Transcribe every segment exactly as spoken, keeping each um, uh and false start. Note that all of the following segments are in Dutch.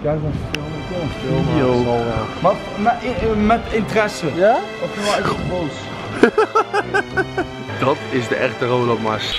Kijk eens filmen, ik wil een video. Maar met, met interesse. Ja? Of je wel echt boos? Dat is de echte Roland Mars.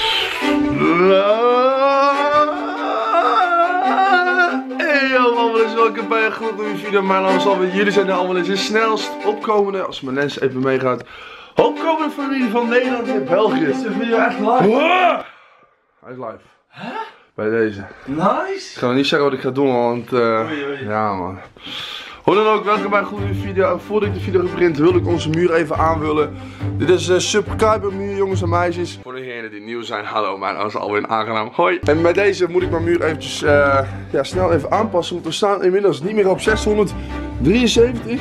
Hey yo, allemaal eens welkom bij een goed nieuwe video. Mijn naam is Alwin. Jullie zijn er allemaal eens de snelst opkomende, als mijn lens even meegaat, opkomende familie van Nederland en België. Is de video echt live? Wow. Hij is live. Huh? Bij deze. Nice! Ik ga nog niet zeggen wat ik ga doen, want uh, oei, oei. Ja man. Hoe dan ook, welkom bij een goede video. En voordat ik de video begin, wil ik onze muur even aanvullen. Dit is de subscriber muur, jongens en meisjes. Voor degenen die nieuw zijn, hallo, mijn naam is Alwin, aangenaam. Hoi. En bij deze moet ik mijn muur eventjes uh, ja, snel even aanpassen. Want we staan inmiddels niet meer op zeshonderddrieënzeventig.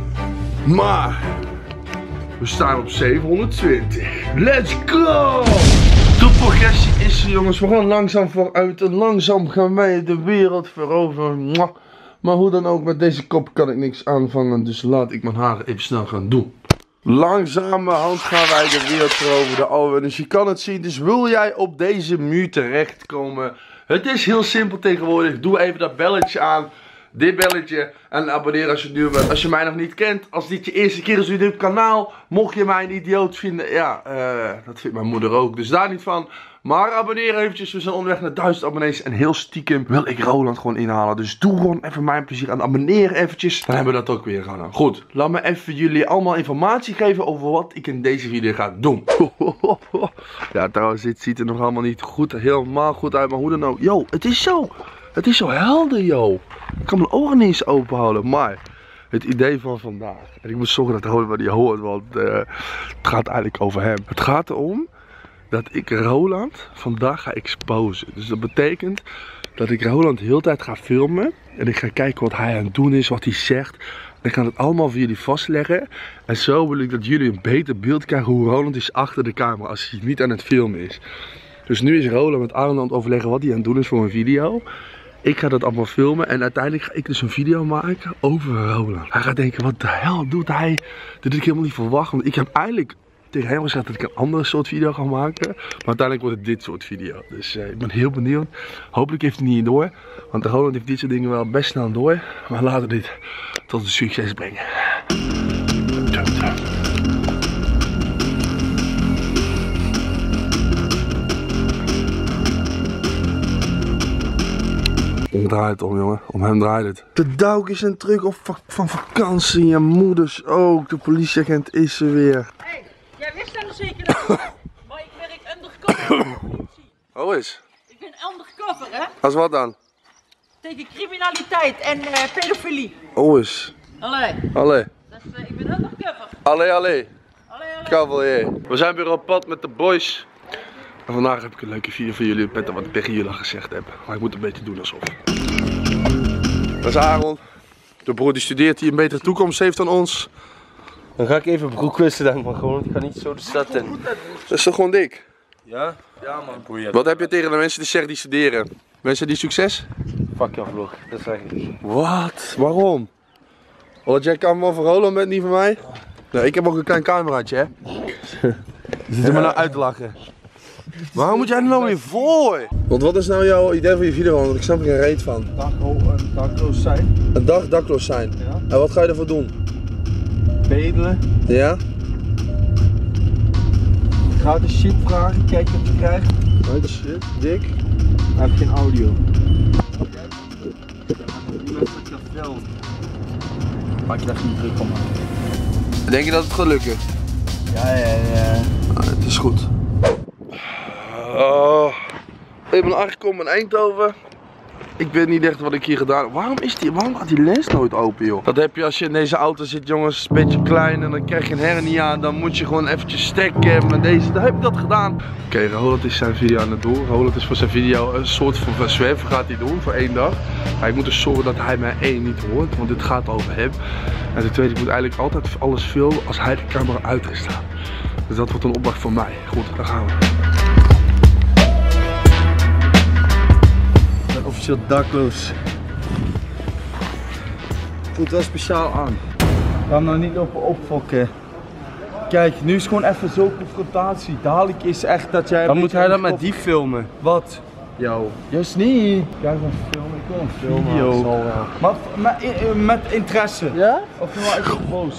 Maar we staan op zevenhonderdtwintig. Let's go! De progressie is er, jongens. We gaan langzaam vooruit en langzaam gaan wij de wereld veroveren. Maar hoe dan ook, met deze kop kan ik niks aanvangen. Dus laat ik mijn haren even snel gaan doen. Langzamerhand gaan wij de wereld veroveren, Alwin. Dus je kan het zien. Dus wil jij op deze muur terechtkomen? Het is heel simpel tegenwoordig. Doe even dat belletje aan. Dit belletje en abonneer als je nieuw bent. Als je mij nog niet kent, als dit je eerste keer is op dit kanaal, mocht je mij een idioot vinden, ja, uh, dat vindt mijn moeder ook, dus daar niet van. Maar abonneer eventjes, we zijn onderweg naar duizend abonnees en heel stiekem wil ik Roland gewoon inhalen. Dus doe gewoon even mijn plezier aan abonneer eventjes, dan hebben we dat ook weer gedaan. Goed, laat me even jullie allemaal informatie geven over wat ik in deze video ga doen. Ja, trouwens, dit ziet er nog allemaal niet goed, helemaal goed uit, maar hoe dan ook. Yo, het is zo, het is zo helder, yo. Ik kan mijn ogen niet eens open houden, maar het idee van vandaag. En ik moet zorgen dat Roland wat die hoort, want uh, het gaat eigenlijk over hem. Het gaat erom dat ik Roland vandaag ga exposen. Dus dat betekent dat ik Roland de hele tijd ga filmen. En ik ga kijken wat hij aan het doen is, wat hij zegt. En ik ga het allemaal voor jullie vastleggen. En zo wil ik dat jullie een beter beeld krijgen hoe Roland is achter de camera als hij niet aan het filmen is. Dus nu is Roland met Aaron aan het overleggen wat hij aan het doen is voor een video. Ik ga dat allemaal filmen en uiteindelijk ga ik dus een video maken over Roland. Hij gaat denken, wat de hel doet hij? Dat had ik helemaal niet verwacht. Want ik heb eigenlijk tegen hem gezegd dat ik een andere soort video ga maken. Maar uiteindelijk wordt het dit soort video. Dus uh, ik ben heel benieuwd. Hopelijk heeft hij niet door. Want Roland heeft dit soort dingen wel best snel door. Maar laten we dit tot een succes brengen. Ik draai het om, jongen. Om hem draait het. De Dauk is een terug op va van vakantie en moeders ook. De politieagent is er weer. Hé, hey, jij wist dat zeker niet. Maar ik werk undercover. Oh is? Ik ben undercover, hè? Als wat dan? Tegen criminaliteit en uh, pedofilie. Oh is. Allee. Allee. Dat is, uh, ik ben undercover. Allee, allee. Allee, allee. Cavalier. We zijn weer op pad met de boys. En vandaag heb ik een leuke video voor jullie met wat ik tegen jullie al gezegd heb. Maar ik moet een beetje doen alsof. Dat is Aaron. De broer die studeert, die een betere toekomst heeft dan ons. Dan ga ik even broek wisselen dan, maar gewoon, ik ga niet zo de stad in. Dat is toch gewoon dik? Ja? Ja man. Wat heb je tegen de mensen die zeggen die studeren? Mensen die succes? Fuck jou vlog, dat zeg ik. Wat? Waarom? Omdat jij cameraman van Roland bent, niet van mij? Nee, ik heb ook een klein cameraatje, hè? Zit er maar nou uit te lachen. Waarom moet jij er nou weer voor? Want wat is nou jouw idee voor je video? Want ik snap er geen reet van. Dag, een dakloos zijn. Een dag dakloos zijn? Ja. En wat ga je ervoor doen? Bedelen. Ja? Gratis shit vragen, kijk wat je krijgt. Oh shit, dik. Dan heb je geen audio. Maak je daar geen druk om aan. Denk je dat het gaat lukken? Ja, ja, ja. Ah, het is goed. Oh, ik ben aangekomen in Eindhoven. Ik weet niet echt wat ik hier gedaan heb. Waarom, is die, waarom gaat die lens nooit open, joh? Dat heb je als je in deze auto zit, jongens. Een beetje klein en dan krijg je een hernia. Dan moet je gewoon eventjes stekken. Maar deze, daar heb ik dat gedaan. Oké, okay, Roland is zijn video aan het doen. Roland is voor zijn video een soort van zwerver gaat hij doen voor één dag. Maar ik moet dus zorgen dat hij mij één niet hoort, want dit gaat over hem. En ten tweede, ik moet eigenlijk altijd alles filmen als hij de camera uit is staan. Dus dat wordt een opdracht voor mij. Goed, daar gaan we. Officieel dakloos. Voelt wel speciaal aan. Ga hem nou niet lopen opfokken. Kijk, nu is gewoon even zo'n confrontatie. Dadelijk is echt dat jij... Dan moet hij dat met die filmen. Wat? Yo. Juist niet. Kijk maar filmen, ik wil een video. Film, man. Maar met, met interesse. Ja? Of je maar echt boos.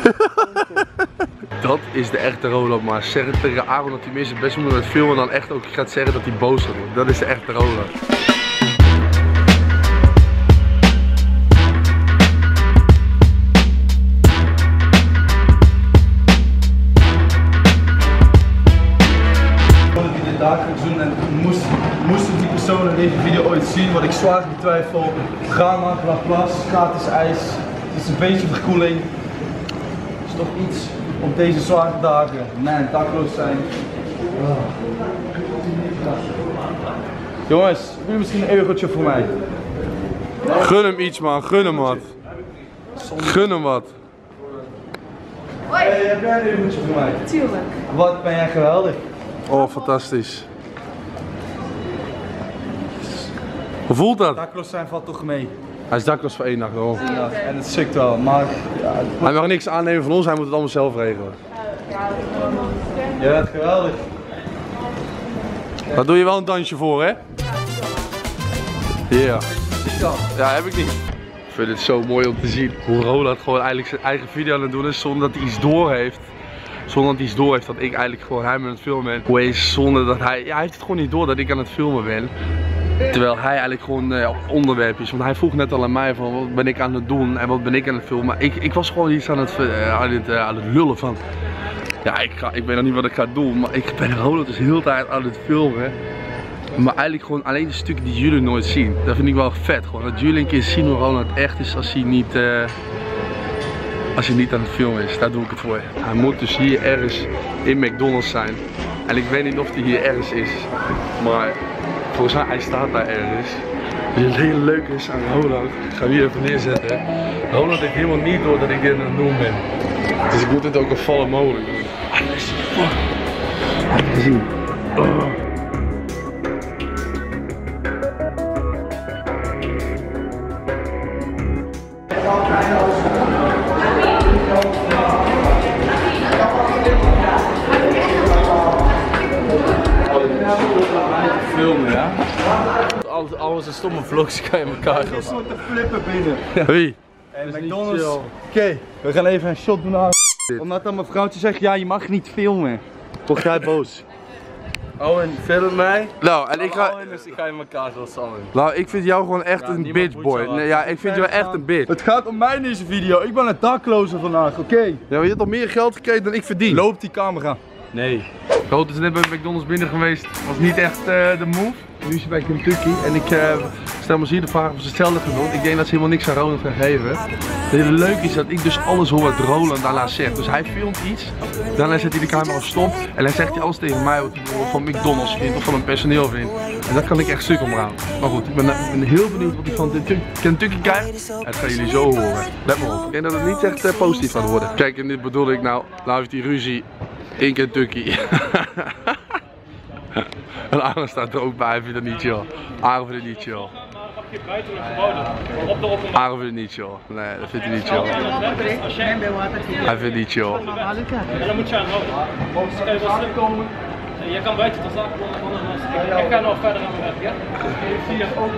Dat is de echte Roland, maar zeg het tegen Aaron dat hij meer zijn best moet met filmen dan echt ook gaat zeggen dat hij boos wordt. Dat is de echte Roland. Dagelijks doen en moest, moesten die personen deze video ooit zien, wat ik zwaar betwijfel. Ga naar Laplace, gratis ijs, het is een beetje verkoeling. Het is toch iets op deze zware dagen. Man, dakloos zijn. Oh. Jongens, hebben jullie misschien een eurotje voor mij? Gun hem iets, man, gun hem wat. Gun hem wat. Hoi! Hey, heb jij een eurotje voor mij? Tuurlijk. Wat ben jij geweldig. Oh, fantastisch. Hoe voelt dat? Dakloos zijn valt toch mee. Hij is dakloos voor één nacht, hoor. Ja, en het sukt wel, maar ja, het... Hij mag niks aannemen van ons, hij moet het allemaal zelf regelen. Jij bent geweldig. Daar doe je wel een dansje voor, hè? Ja. Yeah. Ja, heb ik niet. Ik vind het zo mooi om te zien hoe Roland gewoon eigenlijk zijn eigen video aan het doen is zonder dat hij iets door heeft. Zonder dat hij iets door heeft dat ik eigenlijk gewoon hem aan het filmen ben. Hoe is zonder dat hij, ja, hij heeft het gewoon niet door dat ik aan het filmen ben. Terwijl hij eigenlijk gewoon uh, onderwerp is. Want hij vroeg net al aan mij van wat ben ik aan het doen en wat ben ik aan het filmen. Ik, ik was gewoon iets aan het, uh, aan, het, uh, aan het lullen van. Ja, ik, ga, ik weet nog niet wat ik ga doen. Maar ik ben Roland dus heel de tijd aan het filmen. Maar eigenlijk gewoon alleen de stukken die jullie nooit zien. Dat vind ik wel vet. Gewoon dat jullie een keer zien hoe Roland echt is als hij niet... Uh, Als hij niet aan het filmen is, daar doe ik het voor. Hij moet dus hier ergens in McDonald's zijn. En ik weet niet of hij hier ergens is. Maar volgens mij hij staat daar ergens. Dus het hele leuke is aan Roland. Ik ga hem hier even neerzetten. Roland heeft helemaal niet door dat ik dit aan het doen ben. Dus ik moet het ook een vallen mogelijk doen. Alles fuck. Even zien. Oh. Filmen, ja? Al, al onze stomme vlogs kan je elkaar gaan. Er is wat te flippen binnen. Wie? En McDonald's. Oké, okay, we gaan even een shot doen aan. Omdat dan mijn vrouwtje zegt, ja je mag niet filmen. Word jij boos? Owen, film mij. Nou, en ik ga... Owen, dus ik ga je elkaar zo samen. Nou, ik vind jou gewoon echt Ja, een niemand bitch boy. moet jou Nee, ja, ik vind jou echt een bitch. Het gaat om mij in deze video. Ik ben een dakloze vandaag, oké? Okay? Ja, maar je hebt toch meer geld gekregen dan ik verdien. Loop die camera. Nee. Roland is net bij McDonald's binnen geweest. Was niet echt uh, de move. Nu is hij bij Kentucky en ik uh, stel me hier de vraag of ze hetzelfde gaan doen. Ik denk dat ze helemaal niks aan Roland gaan geven. Het hele leuke is dat ik dus alles hoor wat Roland daarna zegt. Dus hij filmt iets, daarna zet hij de camera op stop en dan zegt hij alles tegen mij wat hij van McDonald's vindt of van een personeel vindt. En dat kan ik echt stuk omhouden. Maar goed, ik ben, ben heel benieuwd wat hij van Kentucky krijgt. En dat gaan jullie zo horen. Let maar op. Ik denk dat het niet echt uh, positief gaat worden. Kijk, en dit bedoel ik nou, nou heeft hij ruzie in Kentucky. En Aaron staat er ook bij, hij vindt het niet chill. Aaron vindt het niet chill. Aaron vindt het niet chill. Nee, dat vindt hij niet chill. Hij vindt het niet chill. Dan moet je aan houden. Dus kan je wel snel komen. Je kan buiten tot zaken komen. Ik ga nog verder aan mijn werk, ja? Ik zie je ook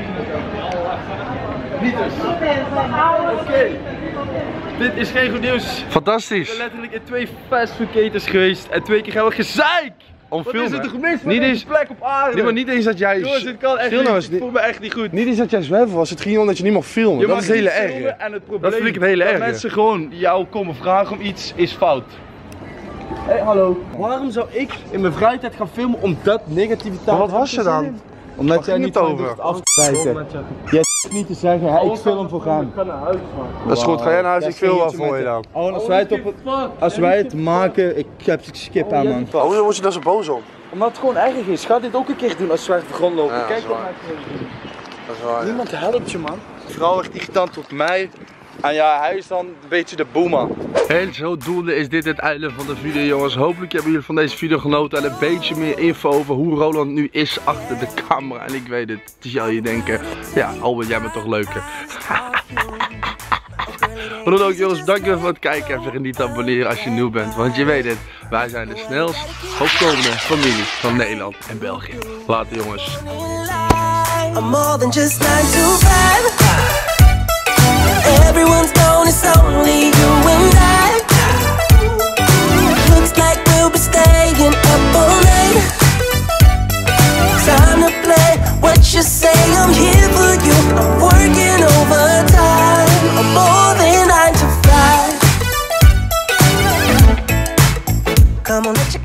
Niet dus. Oké. Okay. Dit is geen goed nieuws. Ik Fantastisch. ben letterlijk in twee fastfoodketens geweest en twee keer gaan we gezeik. Om Wat filmen. is het gemist met Niet deze eens plek op aarde? Nee, maar niet eens dat jij... Jongens, dit kan echt Stil nou niet. eens, Ik niet- voel me echt niet goed. Niet eens dat jij zwerver was, het ging om dat je niet mag filmen. Je Dat mag is het hele niet erg. filmen en het probleem Dat vind ik het hele dat erge. mensen gewoon jou komen vragen om iets is fout. Hé, hey, hallo. Waarom zou ik in mijn vrije tijd gaan filmen om dat negativiteit Maar wat te was je verzinnen? dan? Omdat Waar jij ging niet het van over? durft af te wijken. Jij hoeft niet te zeggen, hey, ik film voor gaan. Dat is goed, ga jij naar huis, Ja, ik film wel steentje voor met je de- dan. Oh, als wij het, op het, als wij het maken, ik heb skip aan man. Hoezo word je daar zo boos om? Omdat het gewoon erg is. Ga dit ook een keer doen als wij op de grond lopen. Ja, dat Kijk is wat waar. mij doen. Dat is waar. Ja. Niemand helpt je man. De vrouw werd irritant tot mij. En ja, hij is dan een beetje de boeman. En zodoende is dit het einde van de video, jongens. Hopelijk hebben jullie van deze video genoten en een beetje meer info over hoe Roland nu is achter de camera. En ik weet het, het zal je denken, ja Albert, jij bent toch leuker. Maar dan ook jongens, dankjewel voor het kijken en vergeet niet te abonneren als je nieuw bent. Want je weet het, wij zijn de snelst opkomende familie van Nederland en België. Later jongens. I'm more than just nine to five. Everyone's gone, it's only you and I. Looks like we'll be staying up all night. Time to play what you say, I'm here for you. I'm working overtime. I'm more than nine to five. Come on, let you